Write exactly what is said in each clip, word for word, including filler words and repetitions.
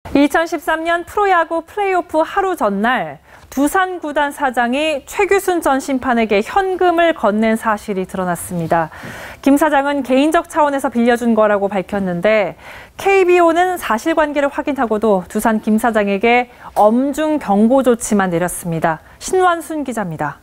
이천십삼 년 프로야구 플레이오프 하루 전날 두산 구단 사장이 최규순 전 심판에게 현금을 건넨 사실이 드러났습니다. 김 사장은 개인적 차원에서 빌려준 거라고 밝혔는데 케이비오는 사실관계를 확인하고도 두산 김 사장에게 엄중 경고 조치만 내렸습니다. 신완순 기자입니다.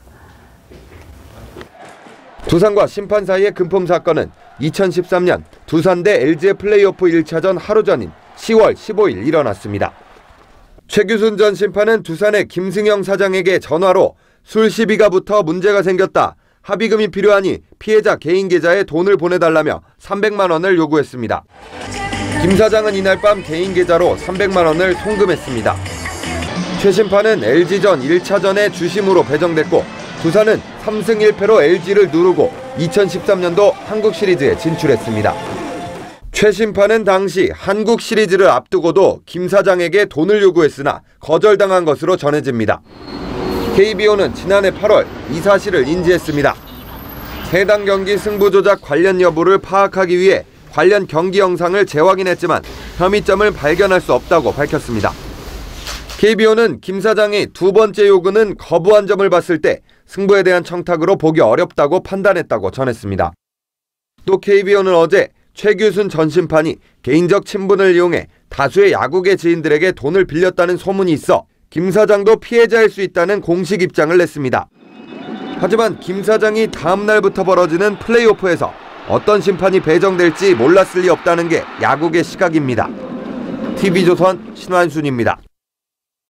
두산과 심판 사이의 금품 사건은 이천십삼 년 두산 대 엘지의 플레이오프 일 차전 하루 전인 시월 십오일 일어났습니다. 최규순 전 심판은 두산의 김승영 사장에게 전화로 술 시비가 붙어 문제가 생겼다. 합의금이 필요하니 피해자 개인 계좌에 돈을 보내달라며 삼백만 원을 요구했습니다. 김 사장은 이날 밤 개인 계좌로 삼백만 원을 송금했습니다. 최 심판은 엘지전 일 차전에 주심으로 배정됐고 두산은 삼승 일패로 엘지를 누르고 이천십삼 년도 한국 시리즈에 진출했습니다. 최 심판은 당시 한국 시리즈를 앞두고도 김 사장에게 돈을 요구했으나 거절당한 것으로 전해집니다. 케이비오는 지난해 팔월 이 사실을 인지했습니다. 해당 경기 승부 조작 관련 여부를 파악하기 위해 관련 경기 영상을 재확인했지만 혐의점을 발견할 수 없다고 밝혔습니다. 케이비오는 김 사장이 두 번째 요구는 거부한 점을 봤을 때 승부에 대한 청탁으로 보기 어렵다고 판단했다고 전했습니다. 또 케이비오는 어제 최규순 전 심판이 개인적 친분을 이용해 다수의 야구계 지인들에게 돈을 빌렸다는 소문이 있어 김 사장도 피해자일 수 있다는 공식 입장을 냈습니다. 하지만 김 사장이 다음 날부터 벌어지는 플레이오프에서 어떤 심판이 배정될지 몰랐을 리 없다는 게 야구계 시각입니다. 티비조선 신완순입니다.